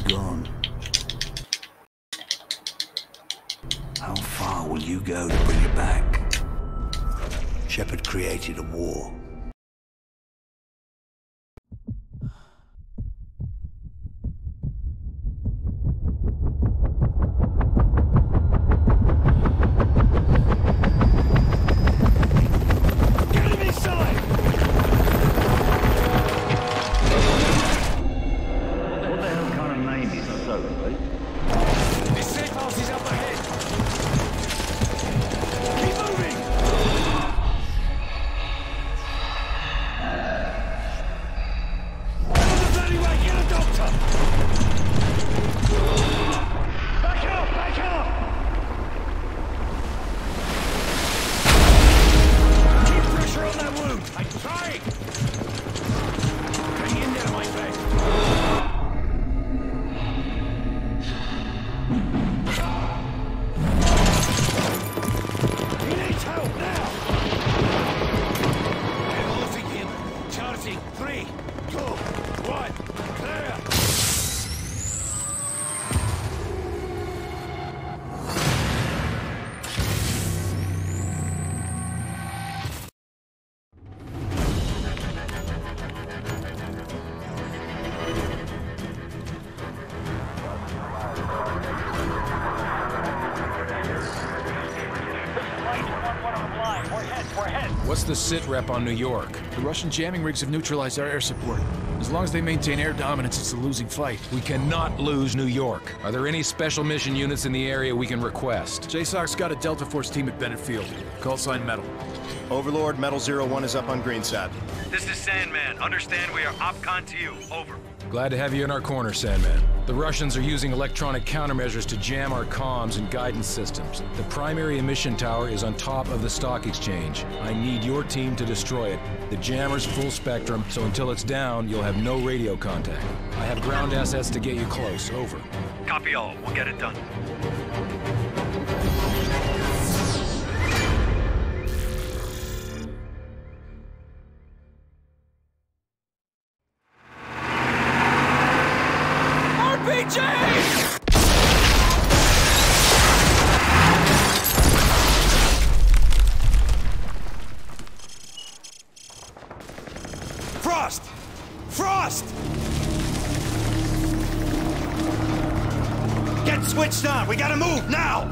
gone. How far will you go to bring it back? Shepard created a war. What's the sit rep on New York? The Russian jamming rigs have neutralized our air support. As long as they maintain air dominance, it's a losing fight. We cannot lose New York. Are there any special mission units in the area we can request? JSOC's got a Delta Force team at Bennett Field. Call sign Metal. Overlord, Metal 01 is up on Greenside. This is Sandman. Understand we are OpCon to you. Over. Glad to have you in our corner, Sandman. The Russians are using electronic countermeasures to jam our comms and guidance systems. The primary emission tower is on top of the stock exchange. I need your team to destroy it. The jammer's full spectrum, so until it's down, you'll have no radio contact. I have ground assets to get you close. Over. Copy all. We'll get it done. Frost! Frost! Get switched on! We gotta move, now!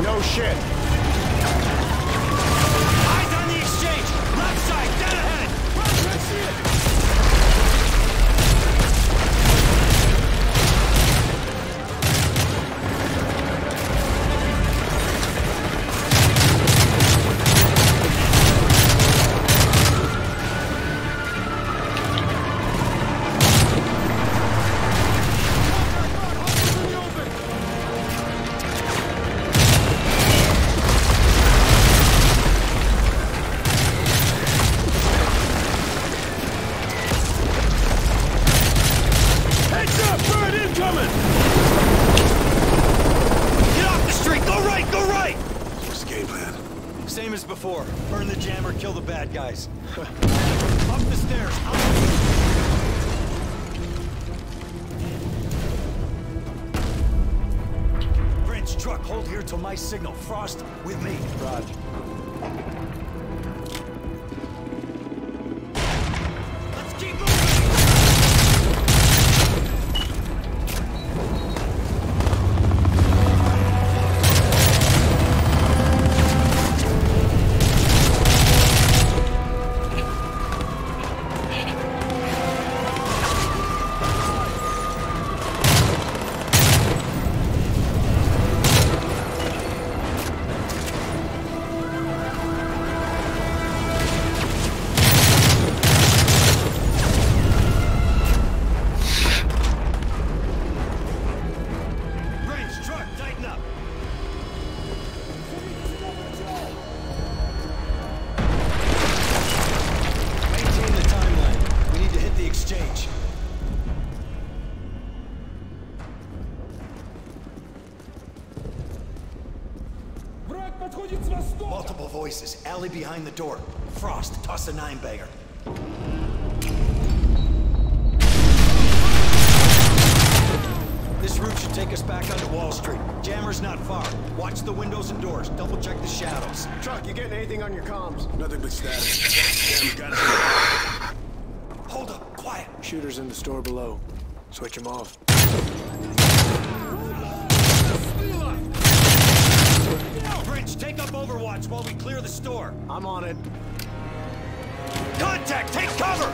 No shit. Eyes on the exchange! Left side, dead ahead! I see it! Same as before. Burn the jammer, kill the bad guys. Up the stairs. French truck, hold here till my signal. Frost, with me. Roger. Let's keep moving! Multiple voices. Alley behind the door. Frost, toss a 9-bagger. This route should take us back onto Wall Street. Jammer's not far. Watch the windows and doors. Double check the shadows. Chuck, you getting anything on your comms? Nothing but static. Damn, you got it. Hold up, quiet. Shooters in the store below. Switch them off. French, take up Overwatch while we clear the store. I'm on it. Contact! Take cover!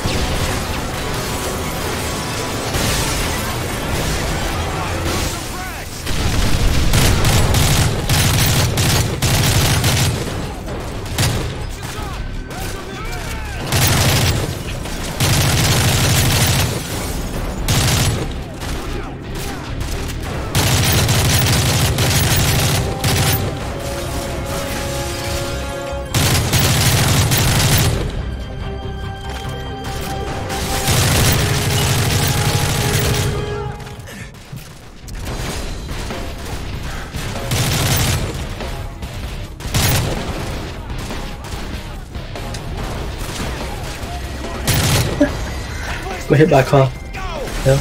Got hit by a car. Yeah.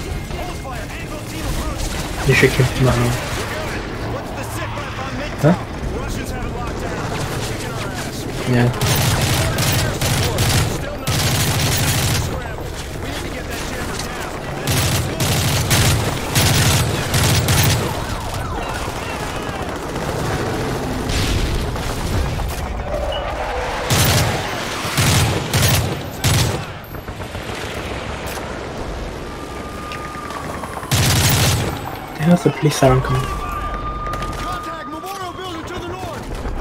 You should keep him out now. Huh? Yeah. How's the police siren coming? Contact Memorial Building to the north.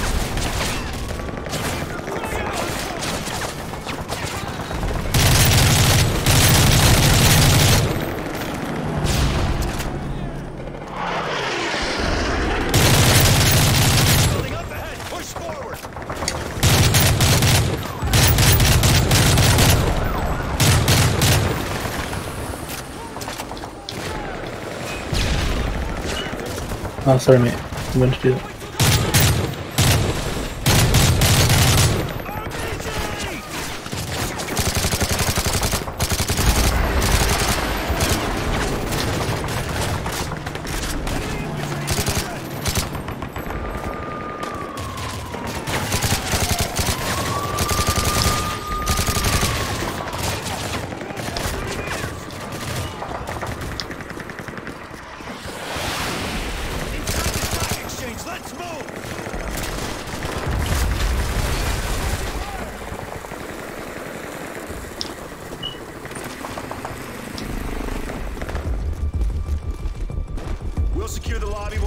Building up ahead, push forward. Oh, sorry mate, I'm going to do that.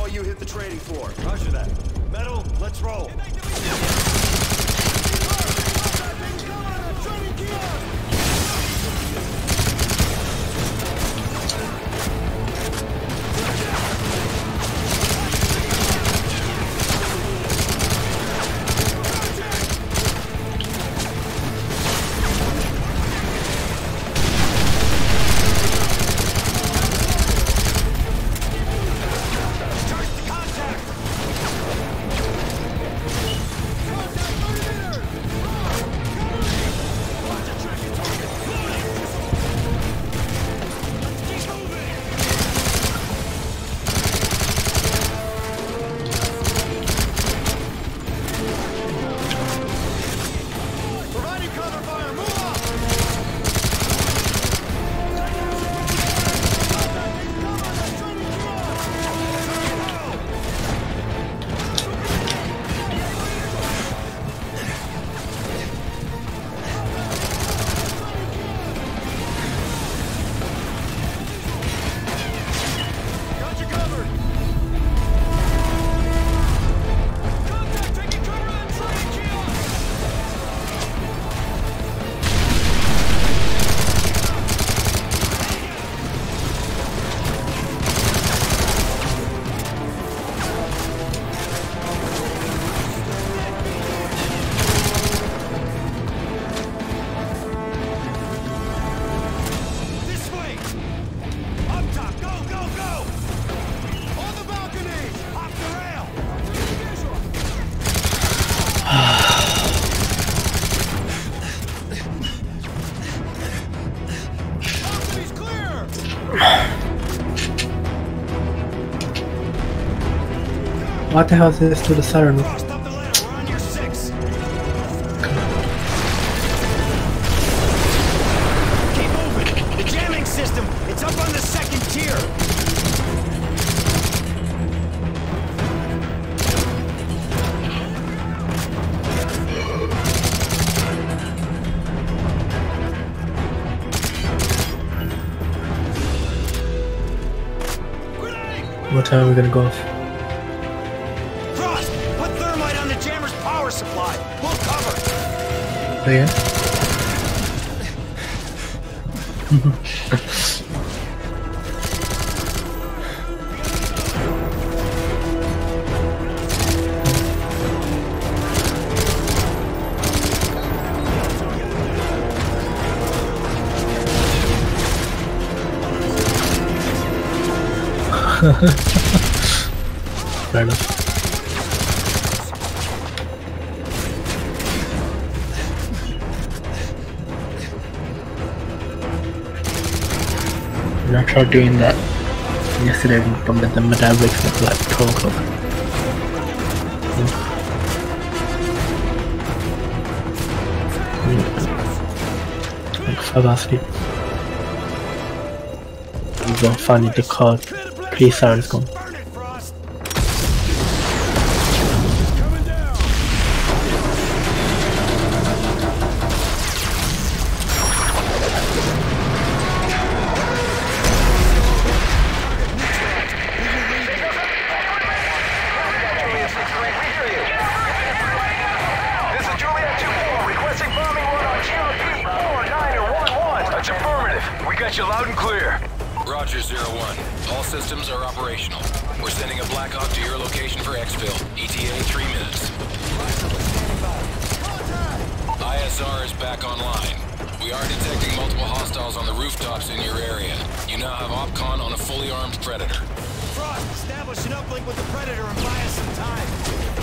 while you hit the trading floor. Roger that. Metal, let's roll. What the hell is this to the siren? Frost, up the ladder. We're on your 6. Keep moving. The jamming system, it's up on the 2nd tier. What time are we gonna go off? Frost, put thermite on the jammer's power supply. We'll cover. Again? Fair enough. I tried doing that yesterday from the Madame wakes up like 12 o'clock. Like 5 hours sleep. We go finally the car, police siren's gone. Burn it, Frost. Coming down. This is Juliet 2-4 requesting bombing run on GRP 4911. That's affirmative. We got you loud and clear. Roger, 01. All systems are operational. We're sending a Black Hawk to your location for exfil. ETA 3 minutes. ISR is back online. We are detecting multiple hostiles on the rooftops in your area. You now have OpCon on a fully armed Predator. Frost, establish an uplink with the Predator and buy us some time.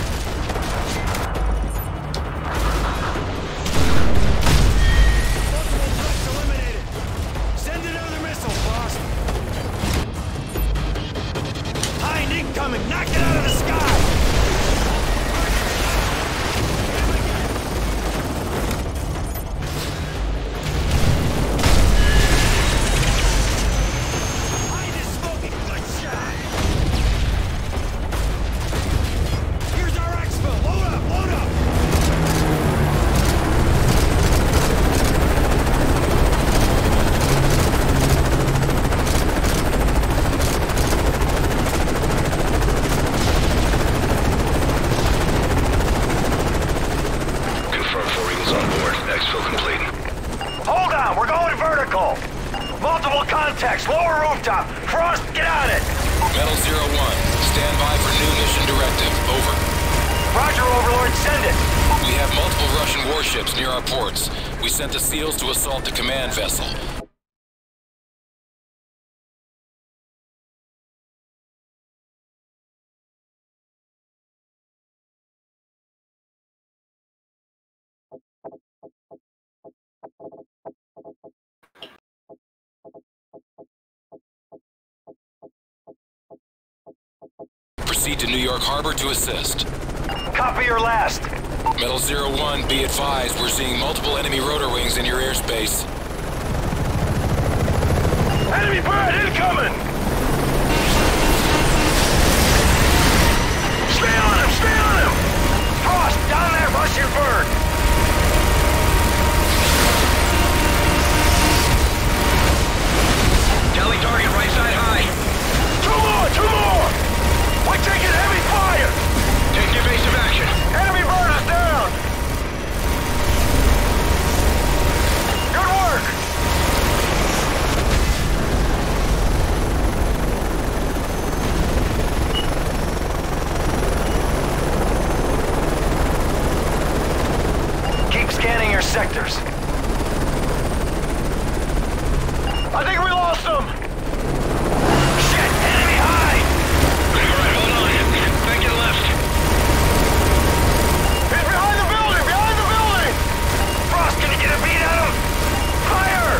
Multiple threats eliminated. Send another missile, Frost. Hind incoming! Knock it out of the sky! Hind is smoking! Good shot! Here's our Text, lower rooftop. Frost, get on it. Metal 01, stand by for new mission directive. Over. Roger, Overlord, send it. We have multiple Russian warships near our ports. We sent the SEALs to assault the command vessel. Proceed to New York Harbor to assist. Copy your last. Metal 01, be advised, we're seeing multiple enemy rotor wings in your airspace. Enemy bird incoming! Stay on him! Stay on him! Frost, down that Russian bird! Tally target right side high. Two more! We're taking heavy fire! Take evasive action. Enemy bird is down! Good work! Keep scanning your sectors. I think we lost them! Shit! Enemy high! Alright, hold on. Back and left. He's behind the building! Behind the building! Frost, can you get a beat on him? Fire!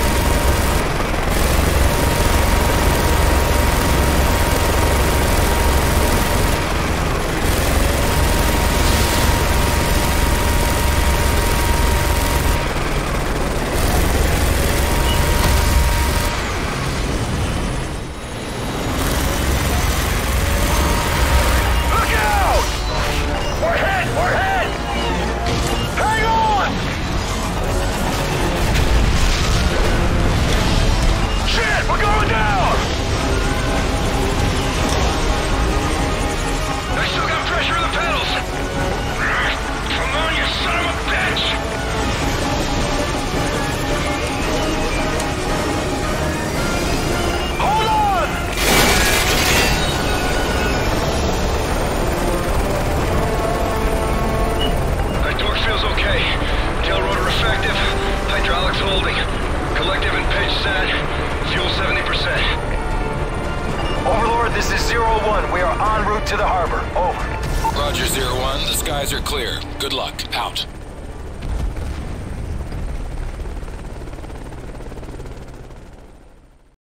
This is 01. We are en route to the harbor. Over. Roger, 01. The skies are clear. Good luck. Out.